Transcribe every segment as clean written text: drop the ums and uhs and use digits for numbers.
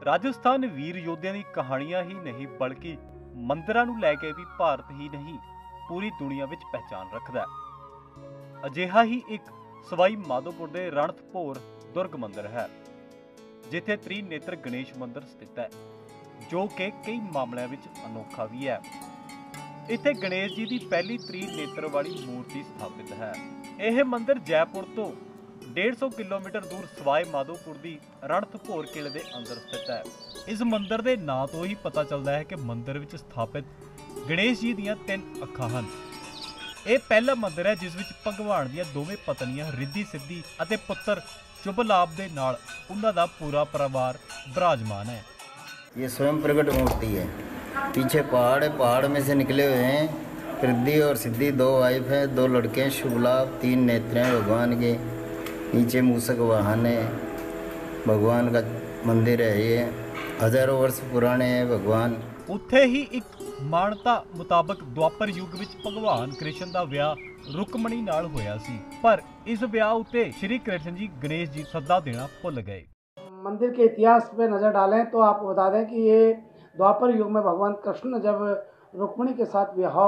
राजस्थान वीर योद्धिਆਂ ਦੀ ਕਹਾਣੀਆਂ ਹੀ ਨਹੀਂ ਬਲਕਿ ਮੰਦਰਾਂ ਨੂੰ ਲੈ ਕੇ ਵੀ ਭਾਰਤ ਹੀ ਨਹੀਂ ਪੂਰੀ ਦੁਨੀਆ ਵਿੱਚ ਪਹਿਚਾਨ ਰੱਖਦਾ ਹੈ। ਅਜਿਹਾ ਹੀ ਇੱਕ ਸਵਾਈ ਮਾਧੋਪੁਰ ਦੇ ਰਣਥੰਭੌਰ ਦੁਰਗ ਮੰਦਿਰ ਹੈ ਜਿੱਥੇ ਤ੍ਰਿਨੇਤਰ ਗਣੇਸ਼ ਮੰਦਿਰ ਸਥਿਤ ਹੈ ਜੋ ਕਿ ਕਈ ਮਾਮਲਿਆਂ ਵਿੱਚ ਅਨੋਖਾ ਵੀ ਹੈ। ਇੱਥੇ ਗਣੇਸ਼ ਜੀ ਦੀ ਪਹਿਲੀ ਤ੍ਰਿਨੇਤਰ ਵਾਲੀ ਮੂਰਤੀ ਸਥਾਪਿਤ ਹੈ। ਇਹ ਮੰਦਿਰ ਜੈਪੁਰ ਤੋਂ 150 किलोमीटर दूर सवाई माधोपुर की रणथंभौर किले के अंदर स्थित है। इस मंदिर के नाम तो ही पता चलता है कि मंदिर में स्थापित गणेश जी दीयां 3 अखां हन। यह पहला मंदिर है जिस विच भगवान दीयां दोवें पत्नियां रिद्धि सिद्धि अते पुत्र शुभ लाभ के नाल उन्हां दा पूरा परिवार विराजमान है। ये स्वयं प्रकट मूर्ति है। पीछे पहाड़ है, पहाड़ में से निकले हुए हैं। रिद्धि और सिद्धि 2 वाइफ हैं, 2 लड़के हैं, शुभ लाभ 3 नेत्र हैं भगवान के। नीचे मूसक वाहन है, भगवान का मंदिर है। ये हजारों वर्ष पुराने हैं भगवान। उत्थे ही एक मानता मुताबक द्वापर युग विच भगवान कृष्ण दा विआह रुकमणी नाल होया सी, पर इस विआह उत्ते श्री कृष्ण जी गणेश जी सद्दा देना भुल गए। मंदिर के इतिहास पे नज़र डालें तो आपको बता दें कि ये द्वापर युग में भगवान कृष्ण ने जब रुक्मिणी के साथ विवाह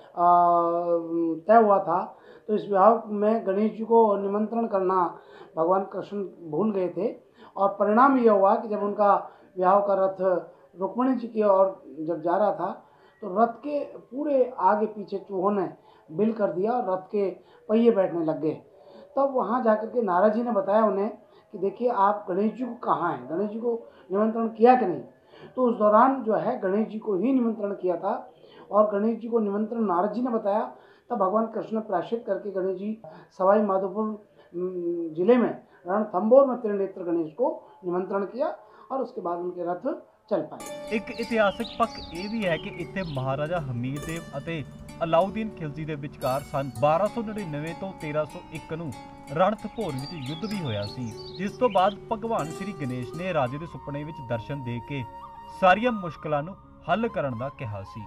तय हुआ था तो इस विवाह में गणेश जी को निमंत्रण करना भगवान कृष्ण भूल गए थे और परिणाम ये हुआ कि जब उनका विवाह का रथ रुक्मिणी जी की ओर जब जा रहा था तो रथ के पूरे आगे पीछे चूहों ने बिल कर दिया और रथ के पहिए बैठने लग गए। तब वहाँ जाकर के नारद जी ने बताया उन्हें कि देखिए आप गणेश जी को कहाँ हैं, गणेश जी को निमंत्रण किया कि नहीं। तो उस दौरान जो है गणेश जी को ही निमंत्रण किया था और गणेश जी को निमंत्रण नारद जी ने बताया। तब भगवान कृष्ण ने प्रायश्चित करके गणेश जी सवाई माधोपुर जिले में रणथंभौर में त्रिनेत्र गणेश को निमंत्रण किया और उसके बाद उनके रथ चल पाए। एक इतिहासिक पक्ष ये भी है कि इत्थे महाराजा हमीर देव अते अलाउद्दीन खिलजी दे विचकार सन 1299 तो 1301 ਨੂੰ रणथंभौर ਵਿੱਚ युद्ध भी होया सी, जिस तो बाद भगवान श्री गणेश ने राजे ਦੇ ਸੁਪਨੇ ਵਿੱਚ दर्शन दे के सारियां मुश्किलां ਨੂੰ हल करन दा कहा सी।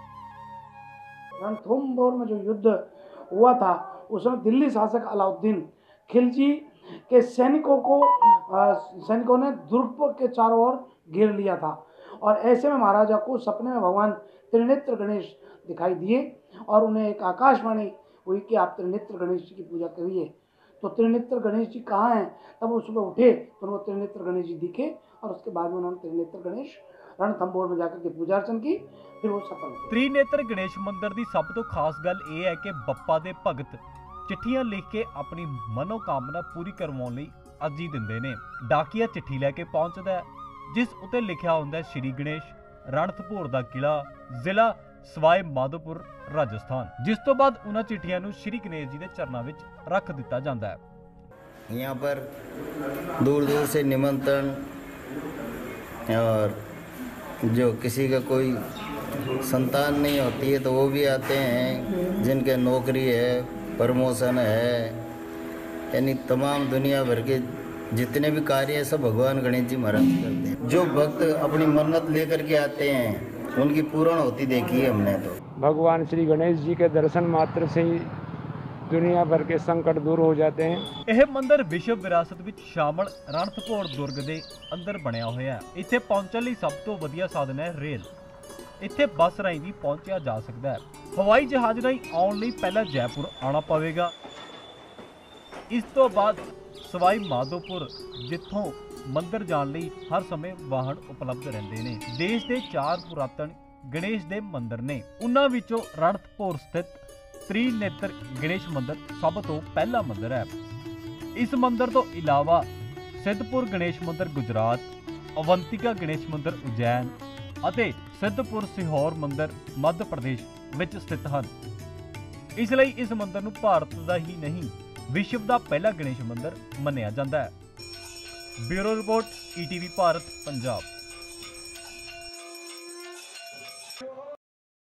रणथंभौर में जो युद्ध हुआ था उसमें दिल्ली शासक अलाउद्दीन खिलजी के सैनिकों ने दुर्ग के चारों ओर घेर लिया था और ऐसे में महाराजा को सपने में भगवान त्रिनेत्र गणेश दिखाई दिए और उन्हें एक आकाशवाणी हुई कि आप त्रिनेत्र गणेश जी की पूजा करिए। तो त्रिनेत्र गणेश जी कहाँ हैं, तब वो सुबह उठे तो उनको त्रिनेत्र गणेश जी दिखे और उसके बाद में उन्होंने त्रिनेत्र गणेश रणथंभौर में जाकर के पूजा अर्चन की, फिर वो सफल हुए। त्रिनेत्र गणेश मंदिर की सब तो खास गल यह है कि बप्पा दे भगत चिट्ठियां लिख के अपनी मनोकामना पूरी करवाउण लई अर्जी दिंदे ने। डाकिया चिट्ठी लैके पहुंचदा है जिस उत्ते लिखिया हुंदा है श्री गणेश रणथंभौर दा किला जिला सवाई माधोपुर राजस्थान, जिस तो बाद उन्हां चिट्ठियां नूं श्री गणेश जी दे चरनां विच रख दिता जांदा है। यहाँ पर दूर दूर से निमंत्रण और जो किसी का कोई संतान नहीं होती है तो वो भी आते हैं, जिनके नौकरी है, प्रमोशन है, यानी तमाम दुनिया भर के जितने भी कार्य है सब भगवान गणेश जी महाराज करते हैं। जो भक्त अपनी मन्नत लेकर के आते हैं उनकी पूर्ण होती देखी है हमने। तो भगवान श्री गणेश जी के दर्शन मात्र से ही दुनिया भर के संकट दूर हो जाते हैं। यह मंदिर विश्व विरासत विच शामिल रणथंभौर दुर्ग के अंदर बनया होया है। इत्थे पहुंचण लई सब तो वधिया साधन है रेल। इत्थे बस राही भी पहुंचा जा सकता है। हवाई जहाज राही आउण लई पहला जयपुर आना पवेगा। इस तो बाद सवाई माधोपुर जिथों मंदिर जाण लई हर समय वाहन उपलब्ध रहिंदे ने। देश के 4 पुरातन गणेश दे मंदिर ने, उन्हां विचों रणथंभौर स्थित त्रिनेत्र गणेश मंदिर सब तो पहला मंदिर है। इस मंदिर तो इलावा सिद्धपुर गणेश मंदिर गुजरात, अवंतिका गणेश मंदिर उज्जैन अते सिद्धपुर सीहोर मंदिर मध्य प्रदेश विच स्थित हैं। इसलिए इस मंदिर नूं भारत का ही नहीं विश्व का पहला गणेश मंदिर मन्निया जाता है। Bureau report ETV Bharat Punjab.